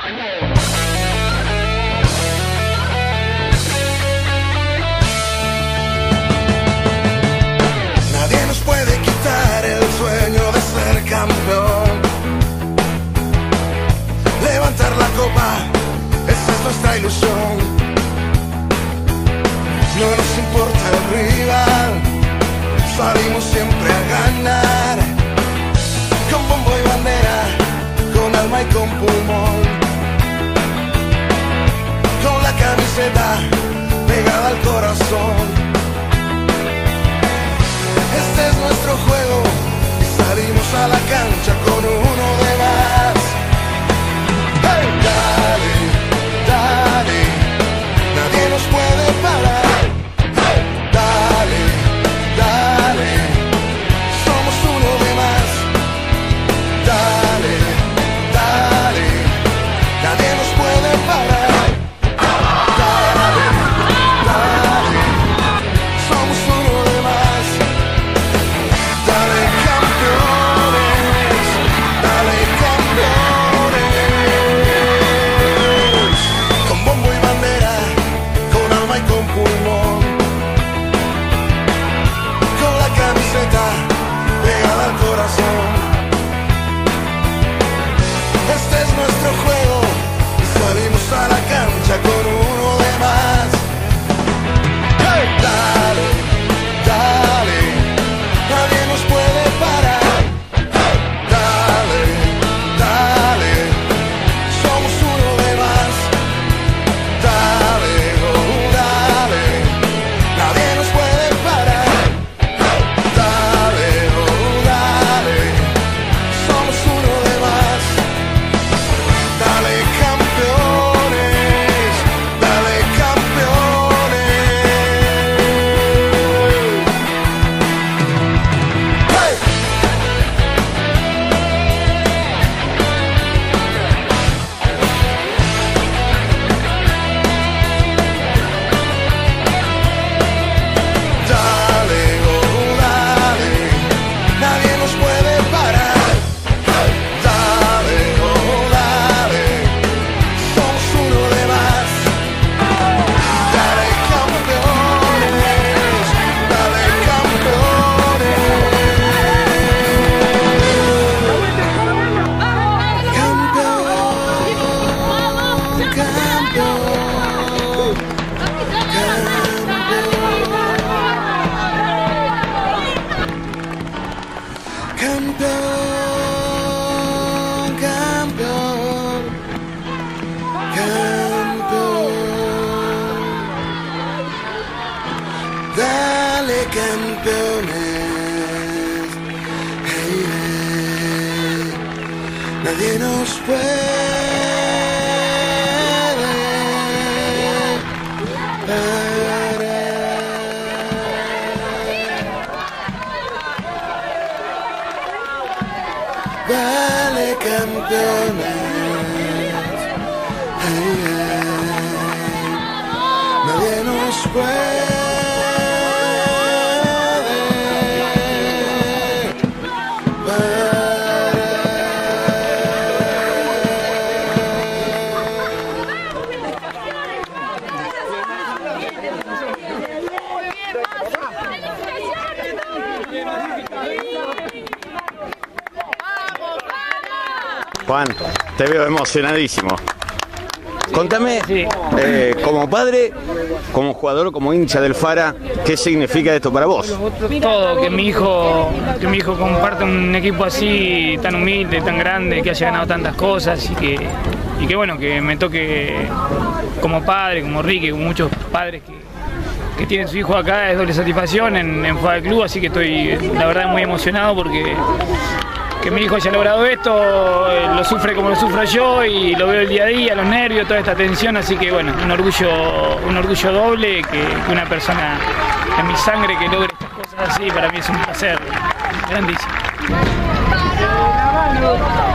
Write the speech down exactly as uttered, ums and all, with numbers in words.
Nadie nos puede quitar el sueño de ser campeón. Levantar la copa, esa es nuestra ilusión. No nos importa el rival, salimos siempre a ganar. Con bombo y bandera, con alma y con pulmón. Con la camiseta pegada al corazón. Este es nuestro juego y salimos a la cancha con uno de más. ¡Hey! Dale, dale, nadie nos puede parar. Este es nuestro juego y salimos a la cancha con uno de más. ¡Hey! Dale, dale, nadie nos puede parar. Dale, dale, somos uno de más. Dale, oh, dale, nadie nos puede parar. Dale, oh, dale, somos uno de más. Dale campeones, dale campeones. ¡Hey! Dale, oh, dale, nadie nos puede parar. Dale, oh, dale, somos uno de más. Dale campeones, dale campeones. Campeón, campeón, campeón. Dale campeones, hey, hey. Nadie nos puede parar. Dale campeones, hey, hey. Nadie nos puede Juan, te veo emocionadísimo. Contame, Sí. eh, como padre, como jugador, como hincha del Fara, ¿qué significa esto para vos? Todo, que mi hijo, que mi hijo comparte un equipo así tan humilde, tan grande, que haya ganado tantas cosas y que, y que bueno, que me toque como padre, como Ricky, como muchos padres que, que tienen su hijo acá, es doble satisfacción en, en Fútbol Club, así que estoy la verdad muy emocionado porque que mi hijo haya logrado esto, eh, lo sufre como lo sufro yo y lo veo el día a día, los nervios, toda esta tensión, así que bueno, un orgullo, un orgullo doble que, que una persona en mi sangre que logre estas cosas así, para mí es un placer grandísimo.